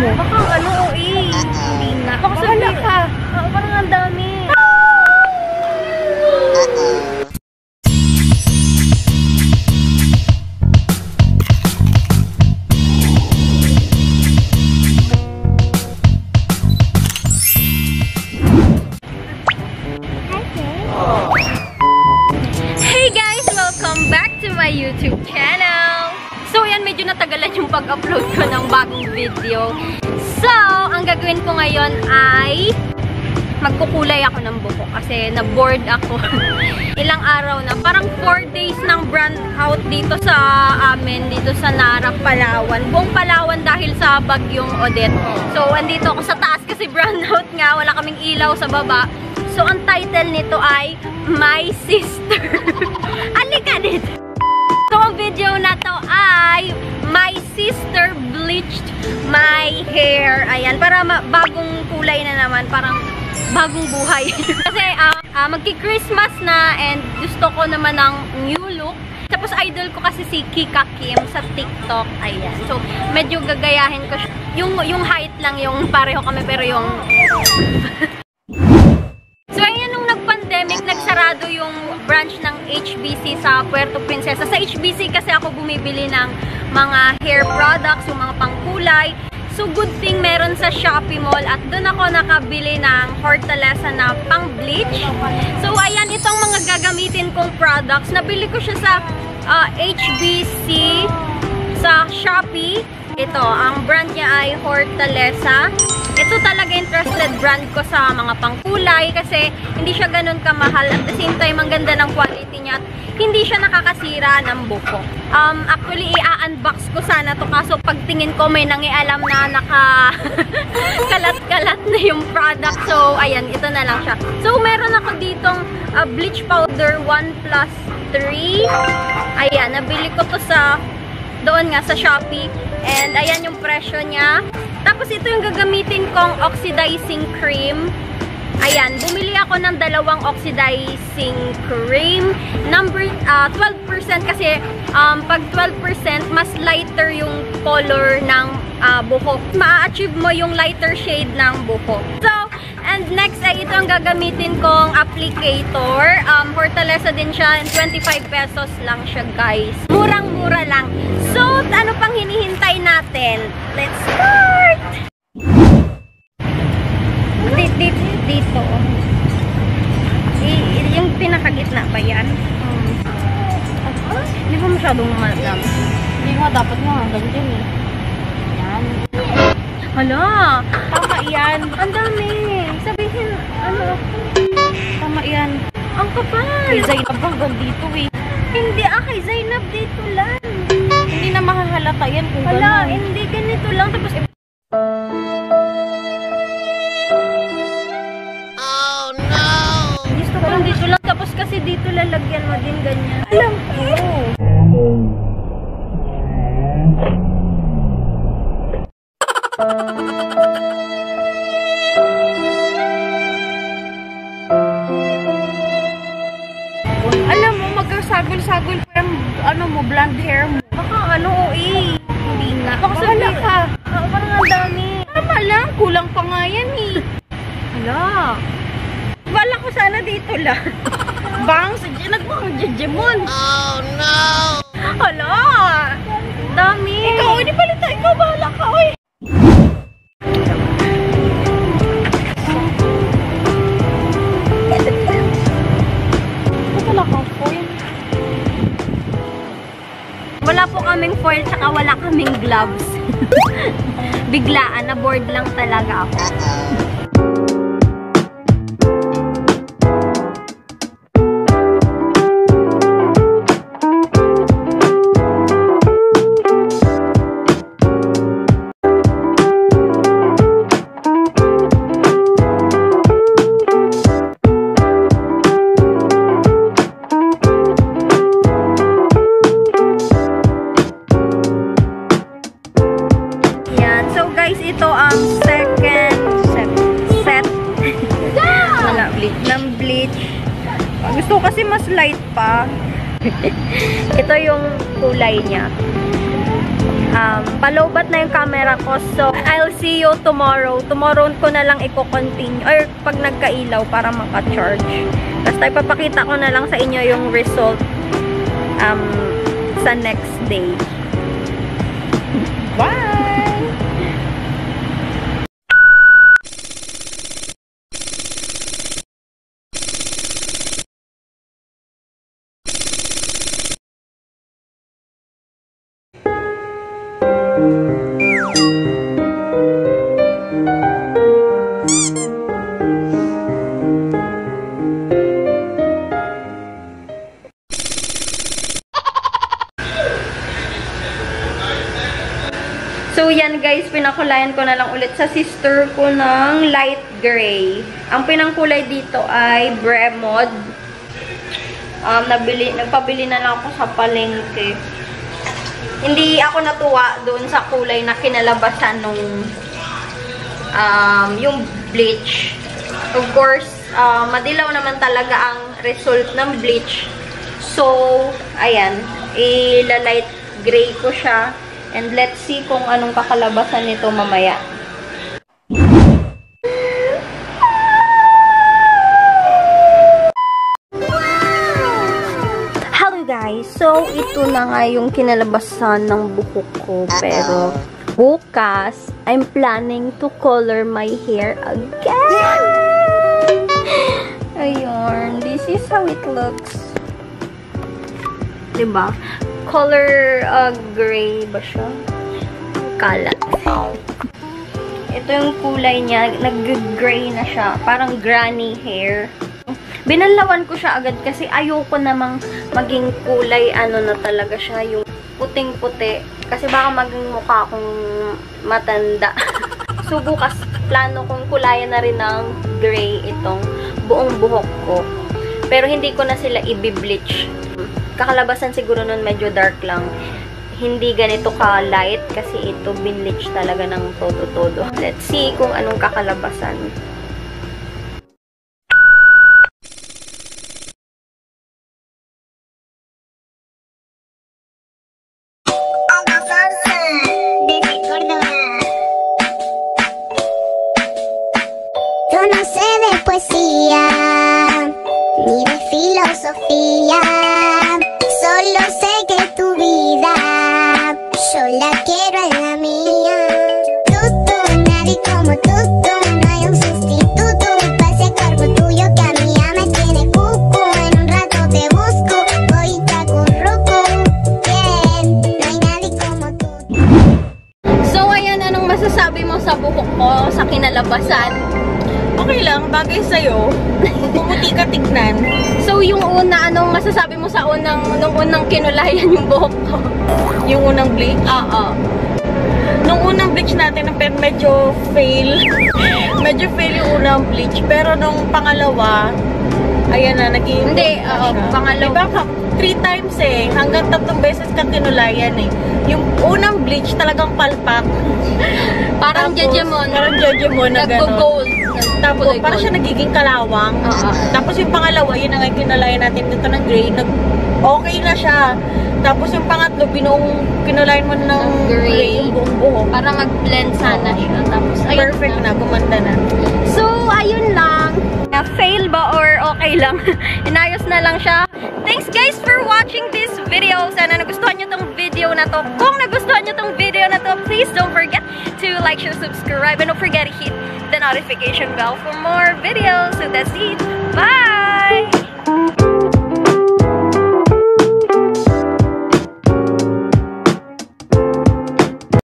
mo. Baka ano, hindi na. Baka sabi ka. Parang ang dami. Hey guys! Welcome back to my YouTube channel! So yan, medyo natagalan yung pag-upload ko ng bagong video. So, ang gagawin ko ngayon ay magkukulay ako ng buhok kasi na-bored ako. Ilang araw na. Parang 4 days ng brand out dito sa amin, dito sa Nara, Palawan. Buong Palawan dahil sa bagyong Odette. So, andito ako sa taas kasi brand out nga. Wala kaming ilaw sa baba. So, ang title nito ay My Sister. Halika dito! So, ang video na to ay My Sister Bleached My Hair. Ayan, para bagong kulay na naman. Parang bagong buhay. Kasi magki-Christmas na and gusto ko naman ng new look. Tapos idol ko kasi si Kika Kim sa TikTok. Ayan. So, medyo gagayahin ko. Yung height lang yung pareho kami pero yung... So, ayan, nung nag-pandemic, nagsarado yung branch ng HBC sa Puerto Princesa. Sa HBC kasi ako bumibili ng mga hair products, yung mga pangkulay. So, good thing meron sa Shopee Mall at doon ako nakabili ng Hortaleza na pang-bleach. So, ayan, itong mga gagamitin kong products. Nabili ko siya sa HBC sa Shopee. Ito, ang brand niya ay Hortaleza. Ito talaga yung trusted brand ko sa mga pangkulay kasi hindi siya ganun kamahal at the same time ang ganda ng quality niya at hindi siya nakakasira ng buhok. Actually, i-unbox ko sana to kaso pagtingin ko may nangialam na kalat-kalat na yung product. So, ayan, ito na lang siya. So, meron ako ditong bleach powder 1+3. Ayan, nabili ko to sa doon nga sa Shopee. And ayan yung presyo niya. Tapos ito yung gagamitin kong oxidizing cream. Ayan, bumili ako ng 2 oxidizing cream. Number 12% kasi pag 12% mas lighter yung color ng buhok. Ma-achieve mo yung lighter shade ng buhok. So, and next ay ito ang gagamitin kong applicator. Hortaleza din siya. 25 pesos lang siya, guys. Murang-mura lang. So, ano pang hinihintay natin? Let's start! Dito. Yung pinakagitna ba yan? Hindi ba masyadong malam? Hindi nga, dapat nga hanggang dyan eh. Yan. Hala! Tama yan. Ang dami. Sabihin, ano? Tama yan. Ang kapal. Kay Zainab hanggang dito eh. Hindi, kay Zainab dito lang. Hindi na makahalata yan kung gano'n. Hala, hindi. Ganito lang. Tapos, oh no! Gusto ko lang dito lang. Tapos kasi dito lalagyan mo din ganyan. Alam ko. Alam mo, magkasagol-sagol pa yung blonde hair mo. Baka hindi na. Baka sabi ka. Parang ang dami. Tama lang, kulang pa nga yan eh. Hala. Wala ko sana dito lang. Bang, nagbang jejemon. Oh no. Hala. Dami. Ikaw, hindi palita. Ikaw, bahala ka, oy. Wala po kaming foil, tsaka wala kaming gloves. Biglaan, na-bored lang talaga ako. Guys, ito ang second set ng bleach. Gusto ko kasi mas light pa. Ito yung kulay niya. Palobat na yung camera ko. So, I'll see you tomorrow. Tomorrow ko na lang i-continue. Or pag nagkailaw para maka-charge. Basta ipapakita ko na lang sa inyo yung result sa next day. Bye! So, yan guys, pinakulayan ko na lang ulit sa sister ko ng light gray. Ang pinangkulay dito ay Bremod. Nagpabili na lang ako sa palengke. Hindi ako natuwa doon sa kulay na kinalabasan nung yung bleach. Of course, madilaw naman talaga ang result ng bleach. So, ayan, ila-light gray ko siya. And let's see kung anong kakalabasan nito mamaya. Hello guys! So, ito na nga yung kinalabasan ng buhok ko. Pero, bukas, I'm planning to color my hair again! Ayun. This is how it looks. Diba? Color gray ba siya? Kalat. Ito yung kulay niya. Nag-gray na siya. Parang granny hair. Binalawan ko siya agad kasi ayoko namang maging kulay ano na talaga siya. Yung puting-puti. Kasi baka maging mukha akong matanda. So bukas plano kong kulayan na rin ng gray itong buong buhok ko. Pero hindi ko na sila i-bleach. Kakalabasan siguro nun medyo dark lang. Hindi ganito ka-light kasi ito binleach talaga ng todo-todo. Let's see kung anong kakalabasan. Yo no sé de poesía ni de filosofía. Solo sé que tu vida yo la quiero en la mía. Tú, nadie como tú, no hay un sustituto para ese cuerpo tuyo que a mí ya me tiene cucu. En un rato te busco, voy y te acurruco. Bien, no hay nadie como tú. So, ayan, anong masasabi mo sa buhok ko, sa kinalabasan? Okay lang, bagay sa'yo. Pumuti ka tignan. So, yung una, anong masasabi mo sa nung unang kinulayan yung buhok ko? Yung unang bleach? Oo. Nung unang bleach natin, medyo fail. Medyo fail yung unang bleach. Pero nung pangalawa, ayan na, naging... Hindi, pangalawa. Diba, 3 times eh. Hanggang 3 beses ka kinulayan eh. Yung unang bleach talagang palpak. Parang Jejemon. Parang Jejemon na gano'n. Nagko-gold. Tapos, parang siya nagiging kalawang. Tapos yung pangalawa, yun ang kinulayan natin dito ng gray. Okay na siya. Tapos yung pangatlo, kinulayan mo ng gray yung buong buhok. Para mag-blend sana siya. Tapos, ayun. Perfect na, gumanda na. So, ayun lang. Na-fail ba or okay lang? Inayos na lang siya. Thanks guys for watching this video. Sana nagustuhan nyo tong video na to. Kung nagustuhan nyo tong video na to, please don't forget to like, share, subscribe, and don't forget to hit the notification bell for more videos. So that's it. Bye!